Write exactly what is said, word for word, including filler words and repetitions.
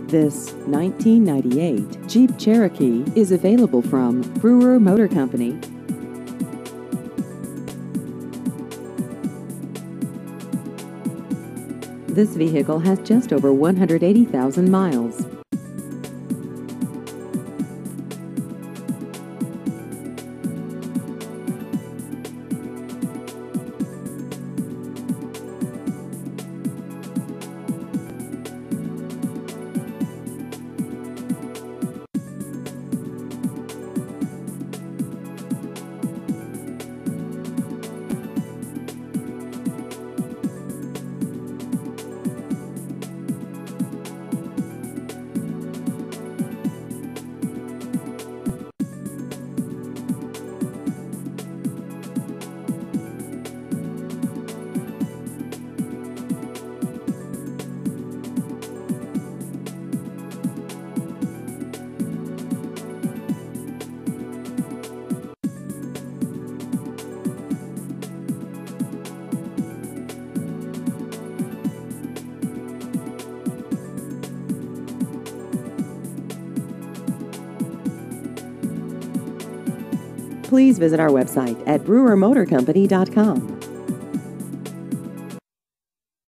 This nineteen ninety-eight Jeep Cherokee is available from Brewer Motor Company. This vehicle has just over one hundred eighty thousand miles. Please visit our website at brewer motor company dot com.